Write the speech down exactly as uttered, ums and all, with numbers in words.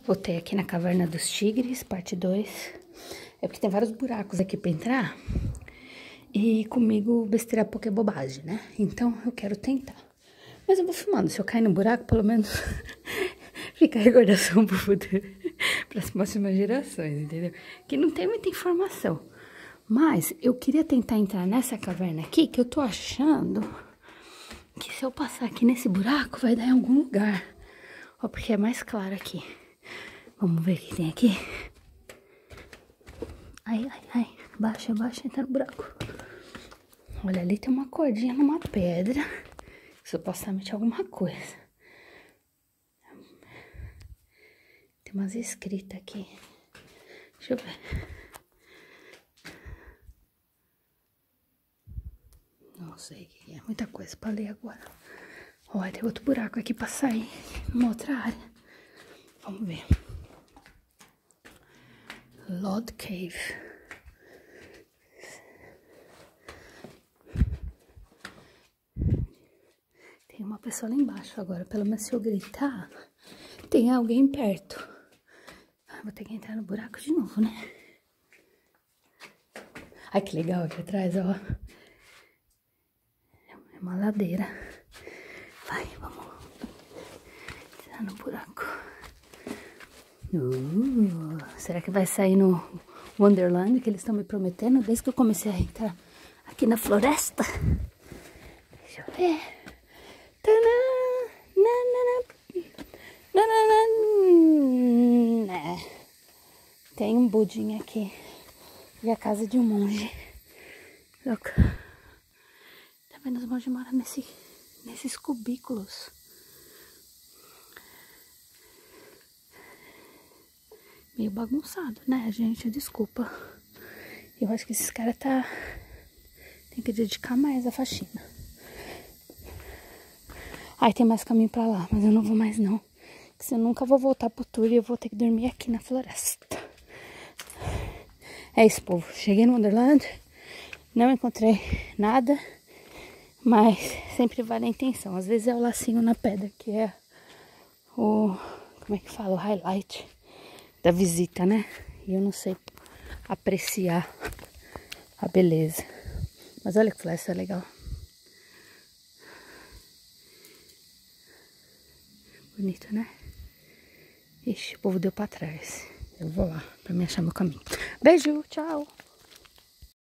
Voltei aqui na Caverna dos Tigres, parte dois. É porque tem vários buracos aqui pra entrar. E comigo besteira pouca é bobagem, né? Então eu quero tentar. Mas eu vou filmando. Se eu cair no buraco, pelo menos fica a recordação pro futuro. Para as próximas gerações, entendeu? Que não tem muita informação. Mas eu queria tentar entrar nessa caverna aqui, que eu tô achando que se eu passar aqui nesse buraco, vai dar em algum lugar. Ó, porque é mais claro aqui. Vamos ver o que tem aqui. Ai, ai, ai. Baixa, baixa, entra no buraco. Olha, ali tem uma cordinha numa pedra. Supostamente alguma coisa. Tem umas escritas aqui. Deixa eu ver. Não sei o que é. Muita coisa pra ler agora. Olha, tem outro buraco aqui pra sair. Numa outra área. Vamos ver. Lord Cave. Tem uma pessoa lá embaixo agora. Pelo menos se eu gritar, tem alguém perto. Vou ter que entrar no buraco de novo, né? Ai, que legal aqui atrás, ó. É uma ladeira. Vai, vamos. Entrar no buraco. Uh, será que vai sair no Wonderland que eles estão me prometendo desde que eu comecei a entrar aqui na floresta? Deixa eu ver. Tem um budinho aqui. E a casa de um monge. Louca. Tá vendo? Os monges moram nesse, nesses cubículos. Meio bagunçado, né, gente? Desculpa. Eu acho que esses caras tá... Tem que dedicar mais a faxina. Ai, tem mais caminho pra lá, mas eu não vou mais não. Porque senão eu nunca vou voltar pro tour e eu vou ter que dormir aqui na floresta. É isso, povo. Cheguei no Wonderland. Não encontrei nada. Mas sempre vale a intenção. Às vezes é o lacinho na pedra, que é o... Como é que fala? O highlight da visita, né? E eu não sei apreciar a beleza. Mas olha que floresta legal. Bonito, né? Ixi, o povo deu pra trás. Eu vou lá pra me achar meu caminho. Beijo, tchau!